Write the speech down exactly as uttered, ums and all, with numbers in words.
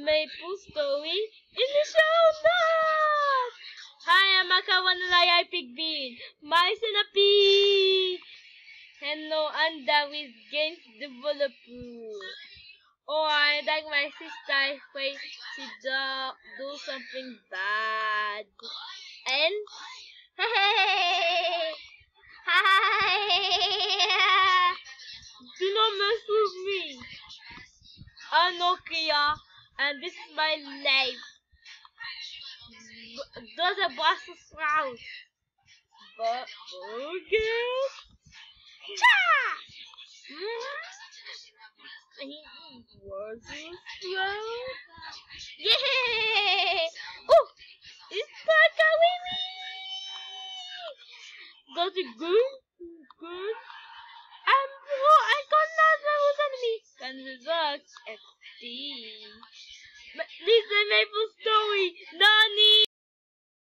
MapleStory In A Shellnut! Hi, I'm Akawanalay Pigbean. My Sinapig! Hello, I'm the with games developer. Oh, I like my sister afraid to do, do something bad. And hey, hi, do not mess with me. I'm Nokia, and this is my life. Does a boss sprout? But okay. Cha! Was it sprout? Yay! Oh, it's like a wee wee. Does it good?